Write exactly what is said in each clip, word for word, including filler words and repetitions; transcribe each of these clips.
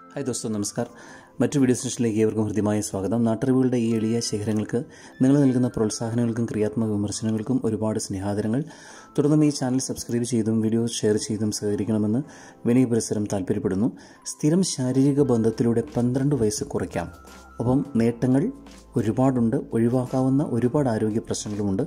Hi ദോസ്തോ, നമസ്കാർ. മറ്റൊരു video സെഷനിലേക്ക് ഏവർക്കും ഹൃദ്യമായ സ്വാഗതം. നാട്ടറിവുകളുടെ ഈ എളിയ ശേഖരങ്ങൾക്ക് നിങ്ങൾ നൽകുന്ന പ്രോത്സാഹനങ്ങൾക്കും ക്രിയാത്മക വിമർശനങ്ങൾക്കും ഒരുപാട് സ്നേഹാദരങ്ങൾ. തുടർന്നും ഈ ചാനൽ സബ്സ്ക്രൈബ് ചെയ്തും വീഡിയോ ഷെയർ ചെയ്തും സഹകരിക്കണമെന്ന് വിനയ പുരസ്സരം താല്പര്യപ്പെടുന്നു. സ്ഥിരം ശാരീരിക ബന്ധത്തിലൂടെ പന്ത്രണ്ട് വയസ്സ് കുറയ്ക്കാം. ഒപ്പം നേട്ടങ്ങൾ ഒരുപാടുണ്ട്, ഒഴിവാക്കാവുന്ന ഒരുപാട് ആരോഗ്യ പ്രശ്നങ്ങളുമുണ്ട്.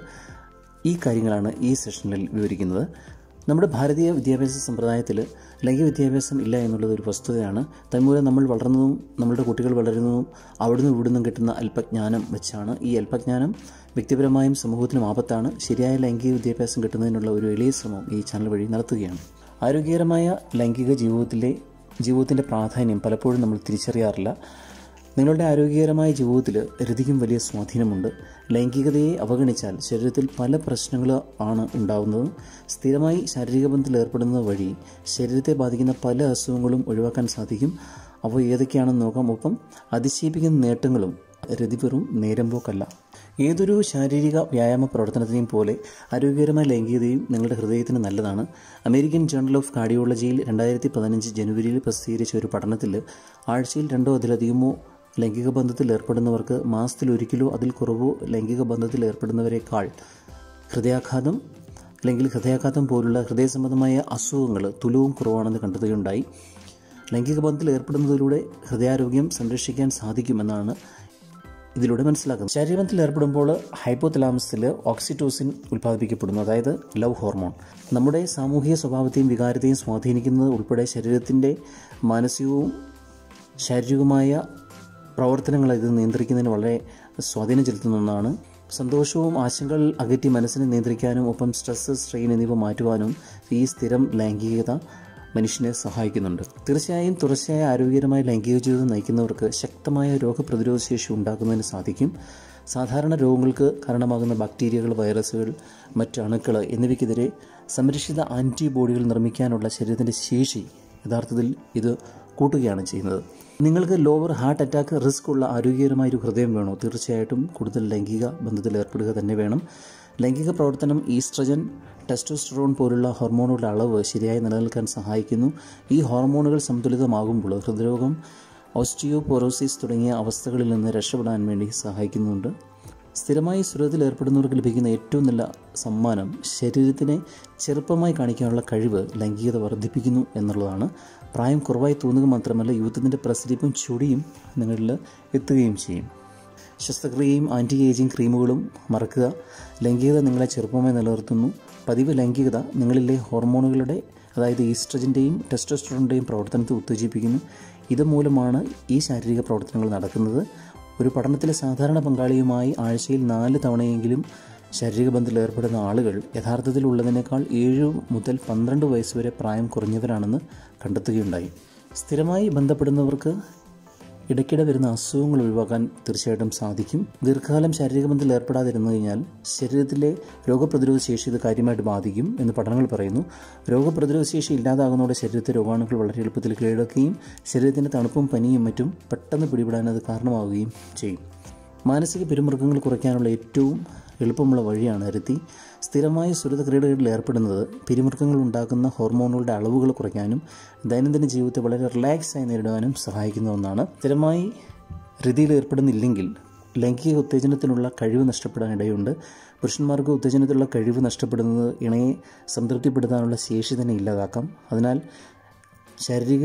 ഈ കാര്യങ്ങളാണ് ഈ സെഷനിൽ വിവരിക്കുന്നത്. നമ്മുടെ ഭാരതീയ വിദ്യാഭ്യാസ സമ്പ്രദായത്തിൽ ലൈംഗിക വിദ്യാഭ്യാസം ഇല്ല എന്നുള്ളത് ഒരു വസ്തുതയാണ്. തന്മൂലം നമ്മൾ വളർന്നതും നമ്മളുടെ കുട്ടികൾ വളരുന്നതും അവിടുന്ന് ഇവിടുന്നും കിട്ടുന്ന അല്പജ്ഞാനം വെച്ചാണ്. ഈ അല്പജ്ഞാനം വ്യക്തിപരമായും സമൂഹത്തിനും ആപത്താണ്. ശരിയായ ലൈംഗിക വിദ്യാഭ്യാസം കിട്ടുന്നതിനുള്ള ഒരു എളിയ ശ്രമം ഈ ചാനൽ വഴി നടത്തുകയാണ്. ആരോഗ്യകരമായ ലൈംഗിക ജീവിതത്തിലെ ജീവിതത്തിൻ്റെ പ്രാധാന്യം പലപ്പോഴും നമ്മൾ തിരിച്ചറിയാറില്ല. നിങ്ങളുടെ ആരോഗ്യകരമായ ജീവിതത്തിൽ രതിക്കും വലിയ സ്വാധീനമുണ്ട്. ലൈംഗികതയെ അവഗണിച്ചാൽ ശരീരത്തിൽ പല പ്രശ്നങ്ങളും ആണ് ഉണ്ടാകുന്നത്. സ്ഥിരമായി ശാരീരിക ബന്ധത്തിൽ ഏർപ്പെടുന്നത് വഴി ശരീരത്തെ ബാധിക്കുന്ന പല അസുഖങ്ങളും ഒഴിവാക്കാൻ സാധിക്കും. അവ ഏതൊക്കെയാണെന്ന് നോക്കാം. ഒപ്പം അതിശയിപ്പിക്കുന്ന നേട്ടങ്ങളും. രതി വെറും നേരം പോക്കല്ല. ഏതൊരു ശാരീരിക വ്യായാമ പ്രവർത്തനത്തെയും പോലെ ആരോഗ്യകരമായ ലൈംഗികതയും നിങ്ങളുടെ ഹൃദയത്തിന് നല്ലതാണ്. അമേരിക്കൻ ജേണൽ ഓഫ് കാർഡിയോളജിയിൽ രണ്ടായിരത്തി പതിനഞ്ച് ജനുവരിയിൽ പ്രസിദ്ധീകരിച്ച ഒരു പഠനത്തിൽ ആഴ്ചയിൽ രണ്ടോ അതിലധികമോ ലൈംഗിക ബന്ധത്തിൽ ഏർപ്പെടുന്നവർക്ക് മാസത്തിൽ ഒരിക്കലോ അതിൽ കുറവോ ലൈംഗിക ബന്ധത്തിൽ ഏർപ്പെടുന്നവരെക്കാൾ ഹൃദയാഘാതം അല്ലെങ്കിൽ ഹൃദയാഘാതം പോലുള്ള ഹൃദയ സംബന്ധമായ അസുഖങ്ങൾ തുലവും കുറവാണെന്ന് കണ്ടെത്തുകയുണ്ടായി. ലൈംഗിക ബന്ധത്തിൽ ഏർപ്പെടുന്നതിലൂടെ ഹൃദയാരോഗ്യം സംരക്ഷിക്കാൻ സാധിക്കുമെന്നാണ് ഇതിലൂടെ മനസ്സിലാക്കുന്നത്. ശരീരബന്ധത്തിൽ ഏർപ്പെടുമ്പോൾ ഹൈപ്പോതലാമസിൽ ഓക്സിറ്റോസിൻ ഉൽപ്പാദിപ്പിക്കപ്പെടുന്നു, അതായത് ലവ് ഹോർമോൺ. നമ്മുടെ സാമൂഹിക സ്വഭാവത്തെയും വികാരത്തെയും സ്വാധീനിക്കുന്നത് ഉൾപ്പെടെ ശരീരത്തിൻ്റെ മാനസികവും ശാരീരികവുമായ പ്രവർത്തനങ്ങളെ ഇത് നിയന്ത്രിക്കുന്നതിന് വളരെ സ്വാധീനം ചെലുത്തുന്ന ഒന്നാണ്. സന്തോഷവും ആശങ്കകൾ അകറ്റി മനസ്സിനെ നിയന്ത്രിക്കാനും ഒപ്പം സ്ട്രെസ്, സ്ട്രെയിൻ എന്നിവ മാറ്റുവാനും ഈ സ്ഥിരം ലൈംഗികത മനുഷ്യനെ സഹായിക്കുന്നുണ്ട്. തീർച്ചയായും തുടർച്ചയായ ആരോഗ്യകരമായ ലൈംഗിക ജീവിതം നയിക്കുന്നവർക്ക് ശക്തമായ രോഗപ്രതിരോധ ശേഷി ഉണ്ടാക്കുന്നതിന് സാധിക്കും. സാധാരണ രോഗങ്ങൾക്ക് കാരണമാകുന്ന ബാക്ടീരിയകൾ, വൈറസുകൾ, മറ്റ് അണുക്കൾ എന്നിവയ്ക്കെതിരെ സംരക്ഷിത ആൻറ്റിബോഡികൾ നിർമ്മിക്കാനുള്ള ശരീരത്തിൻ്റെ ശേഷി യഥാർത്ഥത്തിൽ ഇത് കൂട്ടുകയാണ് ചെയ്യുന്നത്. നിങ്ങൾക്ക് ലോവർ ഹാർട്ട് അറ്റാക്ക് റിസ്ക് ഉള്ള ആരോഗ്യകരമായൊരു ഹൃദയം വേണോ? തീർച്ചയായിട്ടും കൂടുതൽ ലൈംഗിക ബന്ധത്തിൽ ഏർപ്പെടുക തന്നെ വേണം. ലൈംഗിക പ്രവർത്തനം ഈസ്ട്രജൻ, ടെസ്റ്റോസ്റ്ററോൺ പോലുള്ള ഹോർമോണുകളുടെ അളവ് ശരിയായി നിലനിൽക്കാൻ സഹായിക്കുന്നു. ഈ ഹോർമോണുകൾ സന്തുലിതമാകുമ്പോൾ ഹൃദ്രോഗം, ഓസ്റ്റിയോപോറോസിസ് തുടങ്ങിയ അവസ്ഥകളിൽ നിന്ന് രക്ഷപ്പെടാൻ വേണ്ടി സഹായിക്കുന്നുണ്ട്. സ്ഥിരമായി സുരത്തിൽ ഏർപ്പെടുന്നവർക്ക് ലഭിക്കുന്ന ഏറ്റവും നല്ല സമ്മാനം ശരീരത്തിനെ ചെറുപ്പമായി കാണിക്കാനുള്ള കഴിവ് ലൈംഗികത വർദ്ധിപ്പിക്കുന്നു എന്നുള്ളതാണ്. പ്രായം കുറവായി തോന്നുക മാത്രമല്ല, യുവത്വത്തിൻ്റെ പ്രസരിപ്പും ചൊടിയും നിങ്ങളിൽ എത്തുകയും ചെയ്യും. ശസ്ത്രക്രിയയും ആൻറ്റി ഏജിങ് ക്രീമുകളും മറക്കുക. ലൈംഗികത നിങ്ങളെ ചെറുപ്പമായി നിലനിർത്തുന്നു. പതിവ് ലൈംഗികത നിങ്ങളിലെ ഹോർമോണുകളുടെ, അതായത് ഈസ്ട്രജൻ്റെയും ടെസ്റ്റോസ്റ്ററോണിൻ്റെയും പ്രവർത്തനത്തെ ഉത്തേജിപ്പിക്കുന്നു. ഇതുമൂലമാണ് ഈ ശാരീരിക പ്രവർത്തനങ്ങൾ നടക്കുന്നത്. ഒരു പഠനത്തിലെ സാധാരണ പങ്കാളിയുമായി ആഴ്ചയിൽ നാല് തവണയെങ്കിലും ശാരീരിക ബന്ധത്തിൽ ഏർപ്പെടുന്ന ആളുകൾ യഥാർത്ഥത്തിൽ ഉള്ളതിനേക്കാൾ ഏഴ് മുതൽ പന്ത്രണ്ട് വയസ്സ് വരെ പ്രായം കുറഞ്ഞവരാണെന്ന് കണ്ടെത്തുകയുണ്ടായി. സ്ഥിരമായി ബന്ധപ്പെടുന്നവർക്ക് ഇടയ്ക്കിടെ വരുന്ന അസുഖങ്ങൾ ഒഴിവാക്കാൻ തീർച്ചയായിട്ടും സാധിക്കും. ദീർഘകാലം ശാരീരിക ബന്ധത്തിൽ ഏർപ്പെടാതിരുന്നു കഴിഞ്ഞാൽ ശരീരത്തിലെ രോഗപ്രതിരോധ ശേഷി ഇത് കാര്യമായിട്ട് ബാധിക്കും എന്ന് പഠനങ്ങൾ പറയുന്നു. രോഗപ്രതിരോധ ശേഷി ഇല്ലാതാകുന്നതോടെ ശരീരത്തെ രോഗാണുക്കൾ വളരെ എളുപ്പത്തിൽ കീഴടക്കുകയും ശരീരത്തിൻ്റെ തണുപ്പും പനിയും മറ്റും പെട്ടെന്ന് പിടിപെടാൻ അത് കാരണമാവുകയും ചെയ്യും. മാനസിക പിരിമുറുക്കങ്ങൾ കുറയ്ക്കാനുള്ള ഏറ്റവും എളുപ്പമുള്ള വഴിയാണ് രതി. സ്ഥിരമായി സുരത ക്രീഡകളിൽ ഏർപ്പെടുന്നത് പിരിമുറുക്കങ്ങൾ ഉണ്ടാക്കുന്ന ഹോർമോണുകളുടെ അളവുകൾ കുറയ്ക്കാനും ദൈനംദിന ജീവിതത്തെ വളരെ റിലാക്സായി നേരിടാനും സഹായിക്കുന്ന ഒന്നാണ്. സ്ഥിരമായി രതിയിൽ ഏർപ്പെടുന്നില്ലെങ്കിൽ ലൈംഗിക ഉത്തേജനത്തിനുള്ള കഴിവ് നഷ്ടപ്പെടാൻ ഇടയുണ്ട്. പുരുഷന്മാർക്ക് ഉത്തേജനത്തിലുള്ള കഴിവ് നഷ്ടപ്പെടുന്നത് ഇണയെ സംതൃപ്തിപ്പെടുത്താനുള്ള ശേഷി തന്നെ ഇല്ലാതാക്കാം. അതിനാൽ ശാരീരിക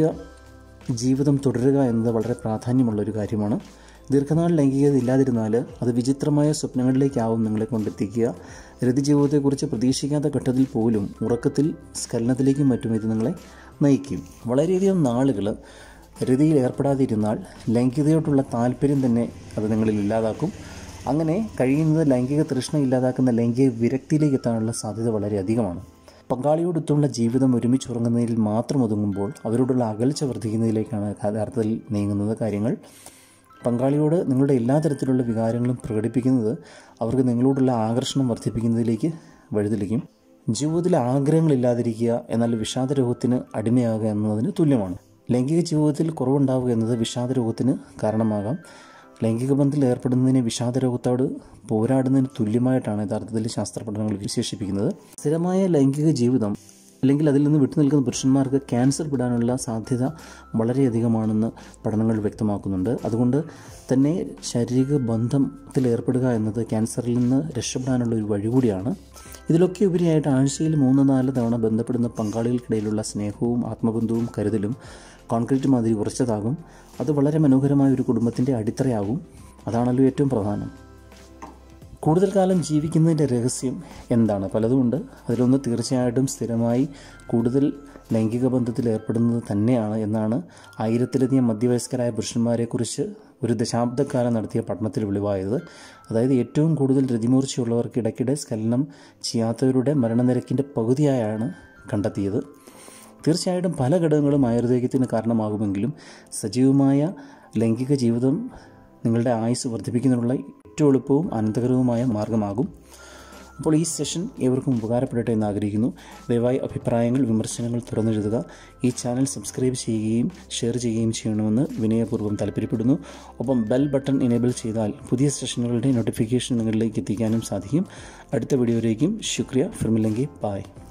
ജീവിതം തുടരുക എന്നത് വളരെ പ്രാധാന്യമുള്ളൊരു കാര്യമാണ്. ദീർഘനാൾ ലൈംഗികത ഇല്ലാതിരുന്നാൽ അത് വിചിത്രമായ സ്വപ്നങ്ങളിലേക്കാവും നിങ്ങളെ കൊണ്ടെത്തിക്കുക. രതി ജീവിതത്തെക്കുറിച്ച് പ്രതീക്ഷിക്കാത്ത ഘട്ടത്തിൽ പോലും ഉറക്കത്തിൽ സ്ഖലനത്തിലേക്കും മറ്റും ഇത് നിങ്ങളെ നയിക്കും. വളരെയധികം നാളുകൾ രതിയിൽ ഏർപ്പെടാതിരുന്നാൽ ലൈംഗികതയോടുള്ള താല്പര്യം തന്നെ അത് നിങ്ങളിൽ ഇല്ലാതാക്കും. അങ്ങനെ കഴിയുന്നത് ലൈംഗിക തൃഷ്ണ ഇല്ലാതാക്കുന്ന ലൈംഗിക വിരക്തിയിലേക്ക് എത്താനുള്ള സാധ്യത വളരെ അധികമാണ്. പങ്കാളിയോടൊത്തുള്ള ജീവിതം ഒരുമിച്ചുറങ്ങുന്നതിൽ മാത്രം ഒതുങ്ങുമ്പോൾ അവരോടുള്ള അകൽച്ച വർദ്ധിക്കുന്നതിലേക്കാണ് യഥാർത്ഥത്തിൽ നീങ്ങുന്നത് കാര്യങ്ങൾ. പങ്കാളിയോട് നിങ്ങളുടെ എല്ലാ തരത്തിലുള്ള വികാരങ്ങളും പ്രകടിപ്പിക്കുന്നത് അവർക്ക് നിങ്ങളോടുള്ള ആകർഷണം വർദ്ധിപ്പിക്കുന്നതിലേക്ക് വഴിതെളിക്കും. ജീവിതത്തിൽ ആഗ്രഹങ്ങളില്ലാതിരിക്കുക എന്നാൽ വിഷാദരോഗത്തിന് അടിമയാകുക എന്നതിന് തുല്യമാണ്. ലൈംഗിക ജീവിതത്തിൽ കുറവുണ്ടാവുക എന്നത് വിഷാദരോഗത്തിന് കാരണമാകാം. ലൈംഗിക ബന്ധത്തിൽ ഏർപ്പെടുന്നതിനെ വിഷാദരോഗത്തോട് പോരാടുന്നതിന് തുല്യമായിട്ടാണ് യഥാർത്ഥത്തിൽ ശാസ്ത്ര പഠനങ്ങൾ വിശേഷിപ്പിക്കുന്നത്. സ്ഥിരമായ ലൈംഗിക ജീവിതം അല്ലെങ്കിൽ അതിൽ നിന്ന് വിട്ടുനിൽക്കുന്ന പുരുഷന്മാർക്ക് ക്യാൻസർ പിടാനുള്ള സാധ്യത വളരെയധികമാണെന്ന് പഠനങ്ങൾ വ്യക്തമാക്കുന്നുണ്ട്. അതുകൊണ്ട് തന്നെ ശാരീരിക ബന്ധത്തിൽ ഏർപ്പെടുക എന്നത് ക്യാൻസറിൽ നിന്ന് രക്ഷപ്പെടാനുള്ള ഒരു വഴി കൂടിയാണ്. ഇതിലൊക്കെ ഉപരിയായിട്ട് ആഴ്ചയിൽ മൂന്ന് നാല് തവണ ബന്ധപ്പെടുന്ന പങ്കാളികൾക്കിടയിലുള്ള സ്നേഹവും ആത്മബന്ധവും കരുതലും കോൺക്രീറ്റ് മാതിരി ഉറച്ചതാകും. അത് വളരെ മനോഹരമായ ഒരു കുടുംബത്തിൻ്റെ അടിത്തറയാകും. അതാണല്ലോ ഏറ്റവും പ്രധാനം. കൂടുതൽ കാലം ജീവിക്കുന്നതിൻ്റെ രഹസ്യം എന്താണ്? പലതുമുണ്ട്. അതിലൊന്ന് തീർച്ചയായിട്ടും സ്ഥിരമായി കൂടുതൽ ലൈംഗിക ബന്ധത്തിൽ ഏർപ്പെടുന്നത് തന്നെയാണ് എന്നാണ് ആയിരത്തിലധികം മധ്യവയസ്കരായ പുരുഷന്മാരെക്കുറിച്ച് ഒരു ദശാബ്ദക്കാലം നടത്തിയ പഠനത്തിൽ വെളിവായത്. അതായത് ഏറ്റവും കൂടുതൽ രതിമൂർച്ചയുള്ളവർക്ക് ഇടയ്ക്കിടെ സ്ഖലനം ചെയ്യാത്തവരുടെ മരണനിരക്കിൻ്റെ പകുതിയായാണ് കണ്ടെത്തിയത്. തീർച്ചയായിട്ടും പല ഘടകങ്ങളും ആയുർവേദത്തിന് കാരണമാകുമെങ്കിലും സജീവമായ ലൈംഗിക ജീവിതം നിങ്ങളുടെ ആയുസ് വർദ്ധിപ്പിക്കുന്നതിനുള്ള ഏറ്റവും എളുപ്പവും ആനന്ദകരവുമായ മാർഗമാകും. അപ്പോൾ ഈ സെഷൻ ഏവർക്കും ഉപകാരപ്പെടട്ടെ എന്ന് ആഗ്രഹിക്കുന്നു. ദയവായി അഭിപ്രായങ്ങൾ, വിമർശനങ്ങൾ തുറന്നെഴുതുക. ഈ ചാനൽ സബ്സ്ക്രൈബ് ചെയ്യുകയും ഷെയർ ചെയ്യുകയും ചെയ്യണമെന്ന് വിനയപൂർവ്വം താല്പര്യപ്പെടുന്നു. ഒപ്പം ബെൽ ബട്ടൺ എനേബിൾ ചെയ്താൽ പുതിയ സെഷനുകളുടെ നോട്ടിഫിക്കേഷൻ നിങ്ങളിലേക്ക് എത്തിക്കാനും സാധിക്കും. അടുത്ത വീഡിയോയിലേക്കും ശുക്രിയ. ഫിർ മിലെംഗെ. ബൈ.